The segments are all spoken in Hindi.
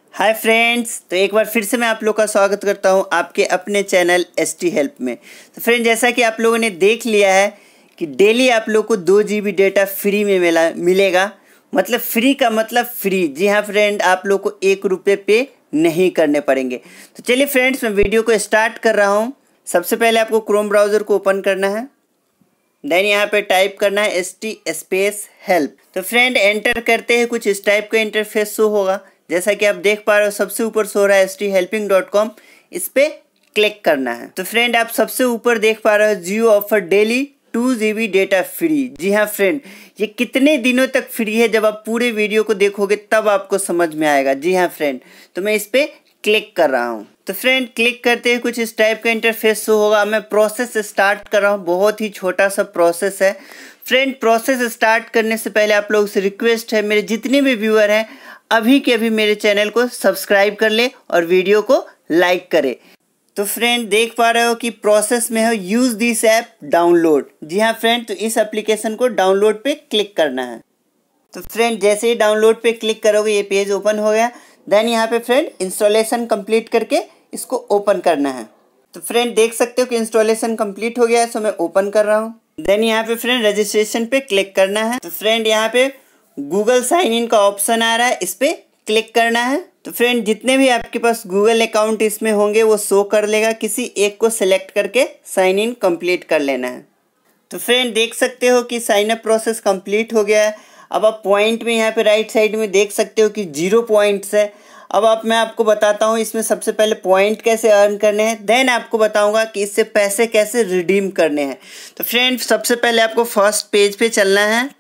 हाय फ्रेंड्स, तो एक बार फिर से मैं आप लोग का स्वागत करता हूं आपके अपने चैनल एसटी हेल्प में। तो फ्रेंड, जैसा कि आप लोगों ने देख लिया है कि डेली आप लोग को 2 GB डेटा फ्री में मिलेगा। मतलब फ्री का मतलब फ्री। जी हाँ फ्रेंड, आप लोग को 1 रुपये पे नहीं करने पड़ेंगे। तो चलिए फ्रेंड्स, मैं वीडियो को स्टार्ट कर रहा हूँ। सबसे पहले आपको क्रोम ब्राउज़र को ओपन करना है। देन यहाँ पे टाइप करना है ST-हेल्प। तो फ्रेंड, एंटर करते हैं कुछ इस टाइप का इंटरफेस शो होगा। जैसा कि आप देख पा रहे हो, सबसे ऊपर शो रहा है sthelping.com। इस पे क्लिक करना है। तो फ्रेंड, आप सबसे ऊपर देख पा रहे हो Jio offer daily 2 GB data free. जी हाँ फ्रेंड, ये कितने दिनों तक फ्री है, जब आप पूरे वीडियो को देखोगे तब आपको समझ में आएगा। जी हाँ फ्रेंड, तो मैं इस पे क्लिक कर रहा हूँ। तो फ्रेंड, क्लिक करते हैं कुछ इस टाइप का इंटरफेस शो होगा। मैं प्रोसेस स्टार्ट कर रहा हूँ। बहुत ही छोटा सा प्रोसेस है फ्रेंड। प्रोसेस स्टार्ट करने से पहले आप लोगों से रिक्वेस्ट है, मेरे जितने भी व्यूअर हैं अभी के अभी मेरे चैनल को सब्सक्राइब कर ले और वीडियो को लाइक करे। तो फ्रेंड, देख पा रहे हो कि प्रोसेस में है यूज़ दिस ऐप डाउनलोड। जी हाँ फ्रेंड, तो इस एप्लीकेशन को डाउनलोड पे क्लिक करना है। तो फ्रेंड, जैसे ही डाउनलोड पे क्लिक करोगे ये पेज ओपन हो गया। देन यहाँ पे फ्रेंड इंस्टॉलेशन कंप्लीट करके इसको ओपन करना है। तो फ्रेंड, देख सकते हो कि इंस्टॉलेशन कंप्लीट हो गया है, सो मैं ओपन कर रहा हूँ। देन यहाँ पे फ्रेंड रजिस्ट्रेशन पे क्लिक करना है। तो फ्रेंड, यहाँ पे गूगल साइन इन का ऑप्शन आ रहा है, इस पे क्लिक करना है। तो फ्रेंड, जितने भी आपके पास गूगल अकाउंट इसमें होंगे वो शो कर लेगा। किसी एक को सिलेक्ट करके साइन इन कंप्लीट कर लेना है। तो फ्रेंड, देख सकते हो कि साइन अप प्रोसेस कंप्लीट हो गया है। अब आप पॉइंट में यहाँ पे राइट साइड में देख सकते हो कि 0 पॉइंट्स है। अब मैं आपको बताता हूँ इसमें सबसे पहले पॉइंट कैसे अर्न करने हैं, देन आपको बताऊँगा कि इससे पैसे कैसे रिडीम करने हैं। तो फ्रेंड, सबसे पहले आपको फर्स्ट पेज पे चलना है।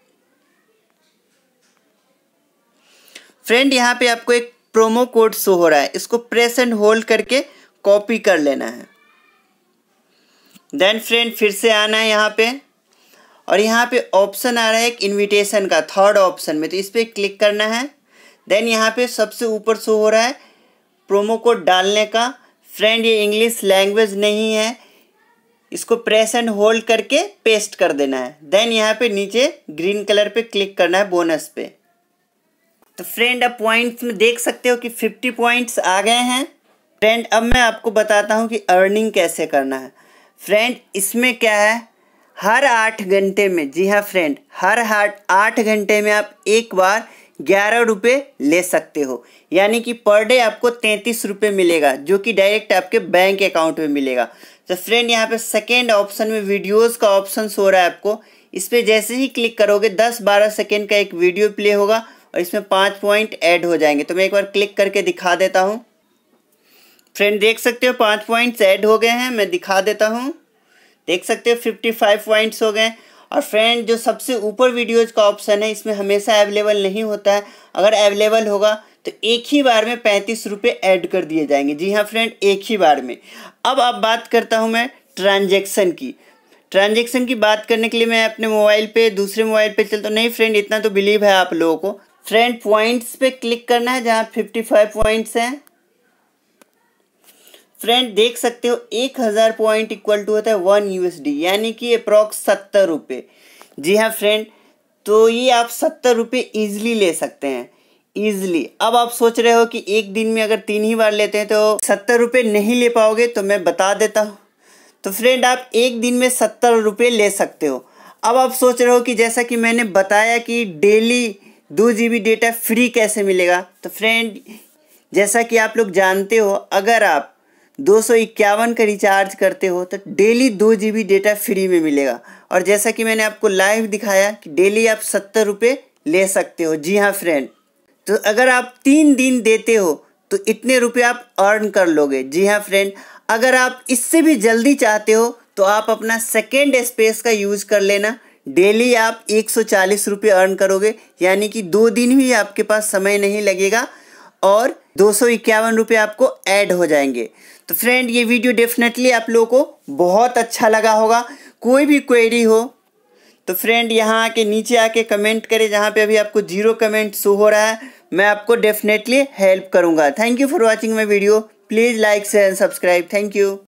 फ्रेंड, यहाँ पे आपको एक प्रोमो कोड शो हो रहा है, इसको प्रेस एंड होल्ड करके कॉपी कर लेना है। देन फ्रेंड, फिर से आना है यहाँ पे, और यहाँ पे ऑप्शन आ रहा है एक इनविटेशन का, थर्ड ऑप्शन में, तो इस पर क्लिक करना है। देन यहाँ पे सबसे ऊपर शो हो रहा है प्रोमो कोड डालने का। फ्रेंड, ये इंग्लिश लैंग्वेज नहीं है, इसको प्रेस एंड होल्ड करके पेस्ट कर देना है। देन यहाँ पे नीचे ग्रीन कलर पे क्लिक करना है बोनस पे। तो फ्रेंड, अब पॉइंट्स में देख सकते हो कि 50 पॉइंट्स आ गए हैं। फ्रेंड, अब मैं आपको बताता हूँ कि अर्निंग कैसे करना है। फ्रेंड, इसमें क्या है, हर 8 घंटे में, जी हाँ फ्रेंड, हर 8 घंटे में आप एक बार 11 रुपये ले सकते हो। यानी कि पर डे आपको 33 रुपये मिलेगा, जो कि डायरेक्ट आपके बैंक अकाउंट में मिलेगा। तो फ्रेंड, यहाँ पे सेकेंड ऑप्शन में वीडियोज़ का ऑप्शन हो रहा है आपको। इस पर जैसे ही क्लिक करोगे 10-12 सेकेंड का एक वीडियो प्ले होगा और इसमें 5 पॉइंट ऐड हो जाएंगे। तो मैं एक बार क्लिक करके दिखा देता हूँ। फ्रेंड, देख सकते हो 5 पॉइंट्स ऐड हो गए हैं। मैं दिखा देता हूँ, देख सकते हो 55 पॉइंट्स हो गए। और फ्रेंड, जो सबसे ऊपर वीडियोज़ का ऑप्शन है, इसमें हमेशा अवेलेबल नहीं होता है। अगर अवेलेबल होगा तो एक ही बार में 35 रुपये ऐड कर दिए जाएंगे। जी हाँ फ्रेंड, एक ही बार में। अब बात करता हूँ मैं ट्रांजैक्शन की। ट्रांजैक्शन की बात करने के लिए मैं अपने मोबाइल पे दूसरे मोबाइल पे चलता हूँ। नहीं फ्रेंड, इतना तो बिलीव है आप लोगों को। फ्रेंड, पॉइंट्स पे क्लिक करना है जहाँ 55 पॉइंट्स हैं। फ्रेंड, देख सकते हो 1000 पॉइंट इक्वल टू होता है 1 USD, यानी कि अप्रॉक्स 70 रुपये। जी हाँ फ्रेंड, तो ये आप 70 रुपये ईजिली ले सकते हैं, ईजिली। अब आप सोच रहे हो कि एक दिन में अगर 3 ही बार लेते हैं तो 70 रुपये नहीं ले पाओगे, तो मैं बता देता हूँ। तो फ्रेंड, आप एक दिन में 70 रुपये ले सकते हो। अब आप सोच रहे हो कि जैसा कि मैंने बताया कि डेली 2 GB डेटा फ्री कैसे मिलेगा। तो फ्रेंड, जैसा कि आप लोग जानते हो, अगर आप 251 का रिचार्ज करते हो तो डेली 2 GB डेटा फ्री में मिलेगा। और जैसा कि मैंने आपको लाइव दिखाया कि डेली आप 70 रुपये ले सकते हो। जी हाँ फ्रेंड, तो अगर आप 3 दिन देते हो तो इतने रुपये आप अर्न कर लोगे। जी हाँ फ्रेंड, अगर आप इससे भी जल्दी चाहते हो तो आप अपना सेकेंड स्पेस का यूज़ कर लेना। डेली आप 140 रुपये अर्न करोगे, यानी कि 2 दिन भी आपके पास समय नहीं लगेगा और 251 रुपये आपको ऐड हो जाएंगे। तो फ्रेंड, ये वीडियो डेफिनेटली आप लोगों को बहुत अच्छा लगा होगा। कोई भी क्वेरी हो तो फ्रेंड यहाँ आके नीचे आके कमेंट करें, जहाँ पे अभी आपको 0 कमेंट शो हो रहा है। मैं आपको डेफिनेटली हेल्प करूँगा। Thank you for watching my video. Please like share and subscribe. Thank you.